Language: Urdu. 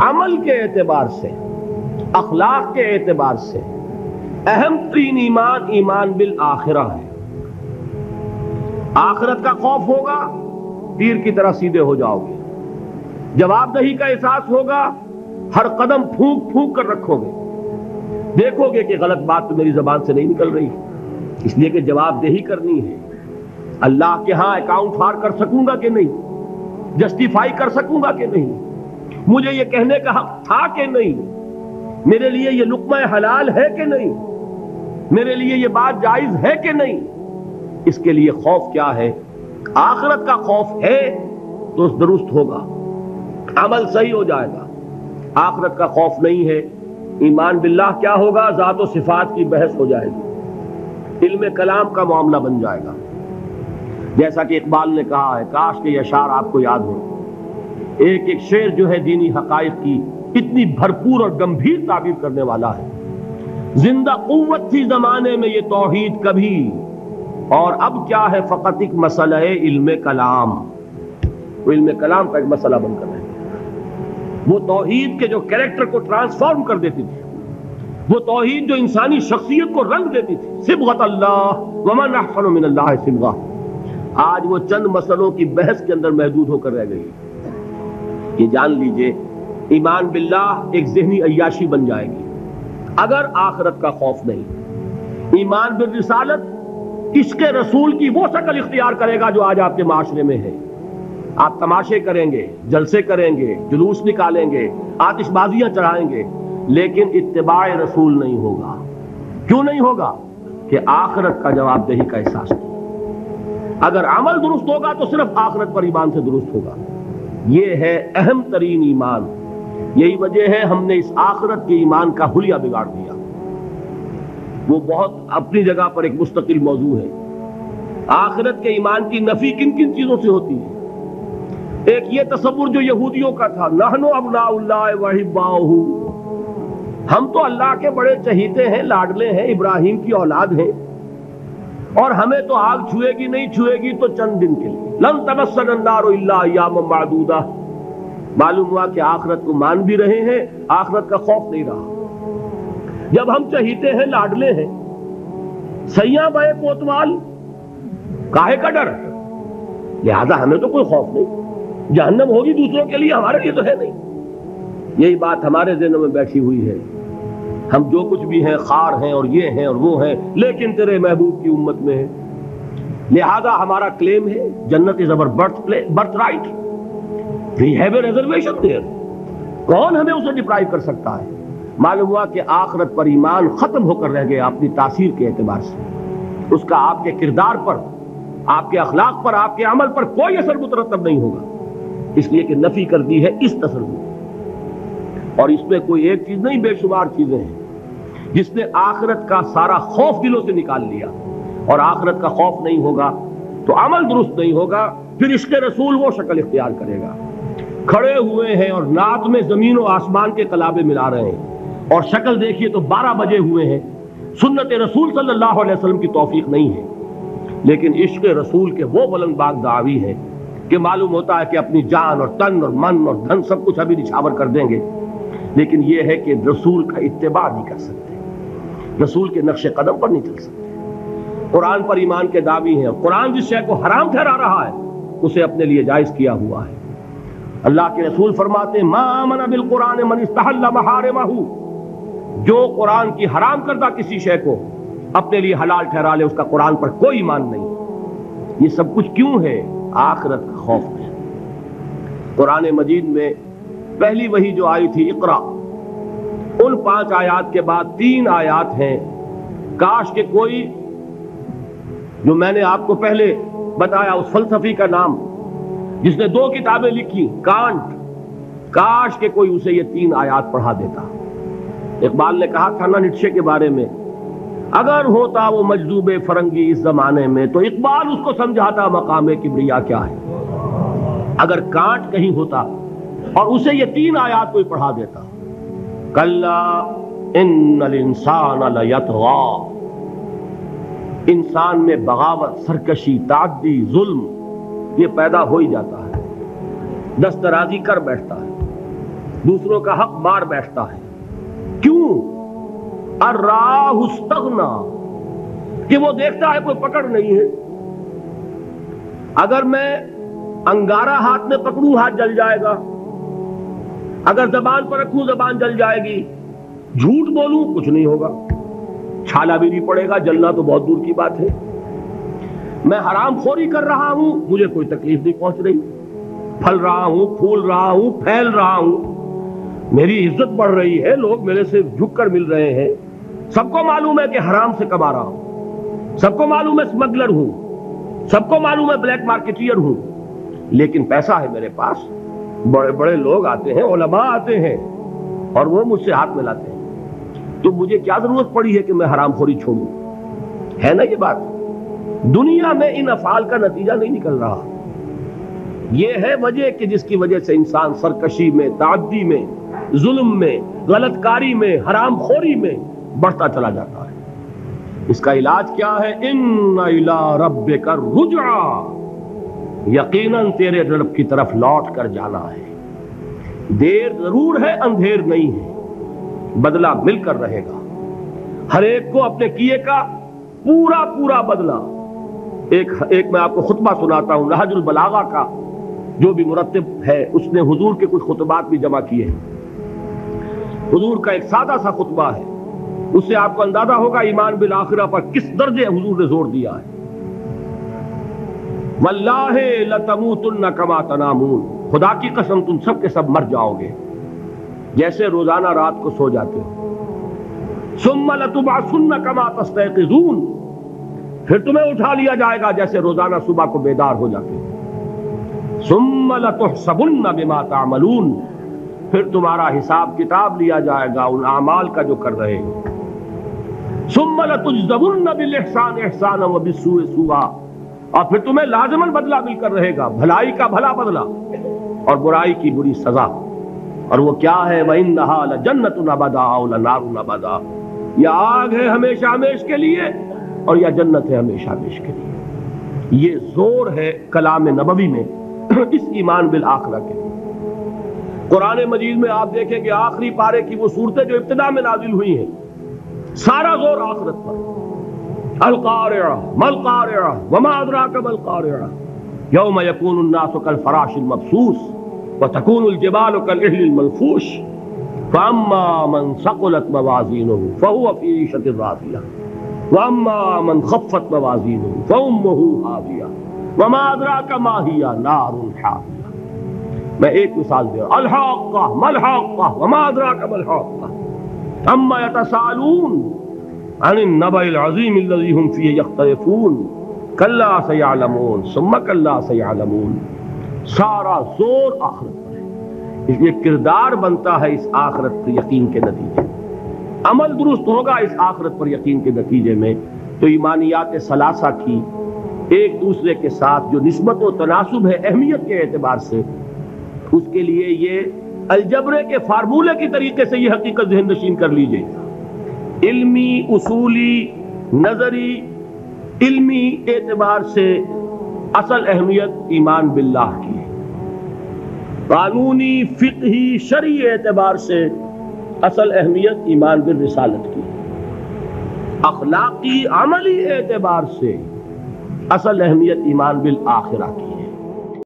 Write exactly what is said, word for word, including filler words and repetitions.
عمل کے اعتبار سے، اخلاق کے اعتبار سے اہم ترین ایمان ایمان بالآخرہ ہے۔ آخرت کا خوف ہوگا، تیر کی طرح سیدھے ہو جاؤ گے۔ جواب دہی کا احساس ہوگا، ہر قدم پھونک پھونک کر رکھو گے۔ دیکھو گے کہ غلط بات تو میری زبان سے نہیں نکل رہی، اس لیے کہ جواب دہی کرنی ہے۔ اللہ کے ہاں اکاؤنٹ فار کر سکوں گا کہ نہیں، جسٹیفائی کر سکوں گا کہ نہیں، مجھے یہ کہنے کا حق تھا کہ نہیں، میرے لیے یہ لقمہ حلال ہے کہ نہیں، میرے لیے یہ بات جائز ہے کہ نہیں۔ اس کے لیے خوف کیا ہے؟ آخرت کا خوف ہے تو درست ہوگا، عمل صحیح ہو جائے گا۔ آخرت کا خوف نہیں ہے، ایمان باللہ کیا ہوگا؟ ذات و صفات کی بحث ہو جائے گی، علم کلام کا معاملہ بن جائے گا۔ جیسا کہ اقبال نے کہا ہے، کاش کہ یہ اشعار آپ کو یاد ہو، ایک ایک شعر جو ہے دینی حقائق کی اتنی بھرپور اور گمبھیر تعبیر کرنے والا ہے۔ زندہ قوت تھی زمانے میں یہ توحید کبھی، اور اب کیا ہے فقط ایک مسئلہ ہے علم کلام۔ وہ علم کلام کا ایک مسئلہ بن کر رہ گیا۔ وہ توحید کے جو کریکٹر کو ٹرانسفارم کر دیتی تھی، وہ توحید جو انسانی شخصیت کو رنگ دیتی تھی، صبغۃ اللہ ومن احسن من اللہ صبغہ، آج وہ چند مسئلوں کی بحث کے اندر محدود ہو کر رہ گئی۔ یہ جان لیجئے ایمان باللہ ایک ذہنی عیاشی بن جائے گی اگر آخرت کا خوف نہیں۔ ایمان بالرسالت عشق رسول کی وہ شکل اختیار کرے گا جو آج آپ کے معاشرے میں ہے۔ آپ تماشے کریں گے، جلسے کریں گے، جلوس نکالیں گے، آتش بازیاں چڑھائیں گے، لیکن اتباع رسول نہیں ہوگا۔ کیوں نہیں ہوگا؟ کہ آخرت کا جواب دہی کا احساس نہیں۔ اگر عمل درست ہوگا تو صرف آخرت پر ایمان سے درست ہوگا۔ یہ ہے اہم ترین ایمان۔ یہی وجہ ہے ہم نے اس آخرت کے ایمان کا حلیہ بگاڑ دیا۔ وہ بہت اپنی جگہ پر ایک مستقل موضوع ہے۔ آخرت کے ایمان کی نفی کن کن چیزوں سے ہوتی ہے؟ ایک یہ تصور جو یہودیوں کا تھا، نحن ابناء اللہ وحباؤہ، ہم تو اللہ کے بڑے چہیتے ہیں، لاڈلے ہیں، ابراہیم کی اولاد ہیں، اور ہمیں تو آگ چھوئے گی نہیں، چھوئے گی تو چند دن کے لیے، لن تمسنا النار الا ایاما معدودہ۔ معلوم ہوا کہ آخرت کو مان بھی رہے ہیں، آخرت کا خوف نہیں رہا۔ جب ہم چہیتے ہیں، لاڈلے ہیں، سیاں بے کوتوال، کاہے کا ڈر؟ لہذا ہمیں تو کوئی خوف نہیں، جہنم ہوگی دوسروں کے لیے، ہمارے لیے تو ہے نہیں۔ یہی بات ہمارے ذہنوں میں بیٹھی ہوئی ہے۔ ہم جو کچھ بھی ہیں، خار ہیں اور یہ ہیں اور وہ ہیں، لیکن تیرے محبوب کی امت میں ہے، لہذا ہمارا کلیم ہے جنت is our birth birth right, we have a reservation there. کون ہمیں اسے ڈپرائیو کر سکتا ہے؟ معلوم ہوا کہ آخرت پر ایمان ختم ہو کر رہ گیا اپنی تاثیر کے اعتبار سے۔ اس کا آپ کے کردار پر، آپ کے اخلاق پر، آپ کے عمل پر کوئی اثر مترتب نہیں ہوگا، اس لیے کہ نفی کر دی ہے اس تصور۔ اور اس میں کوئی ایک چیز نہیں، بے شمار چیزیں ہیں جس نے آخرت کا سارا خوف دلوں سے نکال لیا۔ اور آخرت کا خوف نہیں ہوگا تو عمل درست نہیں ہوگا، پھر عشق رسول وہ شکل اختیار کرے گا۔ کھڑے ہوئے ہیں اور نعت میں زمین و آسمان کے قلابے ملا رہے ہیں، اور شکل دیکھیے تو بارہ بجے ہوئے ہیں۔ سنت رسول صلی اللہ علیہ وسلم کی توفیق نہیں ہے، لیکن عشق رسول کے وہ بلند باغ دعوی ہیں کہ معلوم ہوتا ہے کہ اپنی جان اور تن اور من اور دھن سب کچھ ابھی نچھاور کر دیں گے، لیکن یہ ہے کہ رسول کا اتباع نہیں کر سکتے، رسول کے نقش قدم پر نہیں چل سکتے۔ قرآن پر ایمان کے دعوی ہیں، قرآن جس شے کو حرام ٹھہرا رہا ہے اسے اپنے لیے جائز کیا ہوا ہے۔ اللہ کے رسول فرماتے ہیں، ما آمن بالقرآن من استحل محارمہ، جو قرآن کی حرام کردہ کسی شے کو اپنے لیے حلال ٹھہرا لے، اس کا قرآن پر کوئی ایمان نہیں۔ یہ سب کچھ کیوں ہے؟ آخرت کا خوف ہے۔ قرآن مجید میں پہلی وحی جو آئی تھی اقرا، ان پانچ آیات کے بعد تین آیات ہیں، کاش کہ کوئی، جو میں نے آپ کو پہلے بتایا اس فلسفی کا نام جس نے دو کتابیں لکھی، کانٹ، کاش کہ کوئی اسے یہ تین آیات پڑھا دیتا۔ اقبال نے کہا تھا نا نیٹشے کے بارے میں، اگر ہوتا وہ مجذوب فرنگی اس زمانے میں تو اقبال اس کو سمجھاتا مقام کبریا کیا ہے۔ اگر کانٹ کہیں ہوتا اور اسے یہ تین آیات کوئی پڑھا دیتا، کلا ان الانسان لیطغی، انسان میں بغاوت، سرکشی، تعدی، ظلم یہ پیدا ہو ہی جاتا ہے، دست درازی کر بیٹھتا ہے۔ دوسروں کا حق مار بیٹھتا ہے. کیوں؟ الراہ استغنا، کہ وہ دیکھتا ہے کوئی پکڑ نہیں ہے. اگر میں انگارہ ہاتھ میں پکڑوں ہاتھ جل جائے گا، اگر زبان پر رکھوں زبان جل جائے گی، جھوٹ بولوں کچھ نہیں ہوگا، چھالا بھی نہیں پڑے گا، جلنا تو بہت دور کی بات ہے. میں حرام خوری کر رہا ہوں، مجھے کوئی تکلیف نہیں پہنچ رہی، پھل رہا ہوں، پھول رہا ہوں، پھیل رہا ہوں، میری عزت بڑھ رہی ہے، لوگ میرے سے جھک کر مل رہے ہیں. سب کو معلوم ہے کہ حرام سے کما رہا ہوں، سب کو معلوم ہے اسمگلر ہوں، سب کو معلوم ہے بلیک مارکیٹئر ہوں، لیکن پیسہ ہے میرے پاس، بڑے بڑے لوگ آتے ہیں، علماء آتے ہیں اور وہ مجھ سے ہاتھ ملاتے ہیں، تو مجھے کیا ضرورت پڑی ہے کہ میں حرام خوری چھوڑوں؟ ہے نا یہ بات؟ دنیا میں ان افعال کا نتیجہ نہیں نکل رہا. یہ ہے وجہ کہ جس کی وجہ سے انسان سرکشی میں، تعدی میں، ظلم میں، غلط کاری میں، حرام خوری میں بڑھتا چلا جاتا ہے. اس کا علاج کیا ہے؟ ان الی ربک الرجعا، یقیناً تیرے رب کی طرف لوٹ کر جانا ہے. دیر ضرور ہے، اندھیر نہیں ہے، بدلہ مل کر رہے گا. ہر ایک کو اپنے کیے کا پورا پورا بدلہ. ایک ایک میں آپ کو خطبہ سناتا ہوں نہج البلاغہ کا، جو بھی مرتب ہے اس نے حضور کے کچھ خطبات بھی جمع کیے ہیں. حضور کا ایک سادہ سا خطبہ ہے، اس سے آپ کو اندازہ ہوگا ایمان بالآخرہ پر کس درجے حضور نے زور دیا ہے. واللہ لتموتن کما تنامون، خدا کی قسم تم سب کے سب مر جاؤ گے جیسے روزانہ رات کو سو جاتے ہو. ثم لتبعثن کما تستيقظون، پھر تمہیں اٹھا لیا جائے گا جیسے روزانہ صبح کو بیدار ہو جاتے ہو. ثم لتحسبن بما تعملون، پھر تمہارا حساب کتاب لیا جائے گا ان اعمال کا جو کر رہے ہو. ثم لتجزون بالاحسان احسانا وبالسوء سوءا، اور پھر تمہیں لازماً بدلہ مل کر رہے گا، بھلائی کا بھلا بدلہ اور برائی کی بری سزا. اور وہ کیا ہے؟ وَإِنَّهَا لَجَنَّةٌ أَبَدًا أَوْ لَنَارٌ أَبَدًا، یا آگ ہے ہمیشہ ہمیش کے لیے اور یا جنت ہے ہمیشہ ہمیش کے لیے. یہ زور ہے کلام نبوی میں اس ایمان بالآخرہ کے لیے. قرآن مجید میں آپ دیکھیں کہ آخری پارے کی وہ صورتیں جو ابتدا میں نازل ہوئی ہیں، سارا زور آخرت پر. القارعہ مالقارعہ وما ادراک مالقارعہ یوم یکون الناس کالفراش المبثوث وتکون الجبال کالعہن المنفوش فاما من ثقلت موازینہ فہو فی عیشۃ راضیہ واما من خفت موازینہ فامہ ہاویہ وما ادراک ما ہی نار حامیہ. میں ایک مثال دے رہا ہوں. الحاقہ مالحاقہ وما ادراک مالحاقہ اما یتساءلون عن النبأ العظیم الذی هم فیہ یختلفون کلا سیعلمون ثم کلا سیعلمون. سارا زور آخرت پر ہے، اس لیے کردار بنتا ہے اس آخرت پر یقین کے نتیجے، عمل درست ہوگا اس آخرت پر یقین کے نتیجے میں. تو ایمانیات ثلاثہ کی ایک دوسرے کے ساتھ جو نسبت و تناسب ہے اہمیت کے اعتبار سے، اس کے لیے یہ الجبرے کے فارمولے کی طریقے سے یہ حقیقت ذہن نشین کر لیجئے. علمی، اصولی، نظری، علمی اعتبار سے اصل اہمیت ایمان باللہ کی ہے. قانونی، فقہی، شرعی اعتبار سے اصل اہمیت ایمان بالرسالت کی ہے. اخلاقی، عملی اعتبار سے اصل اہمیت ایمان بالآخرہ کی ہے.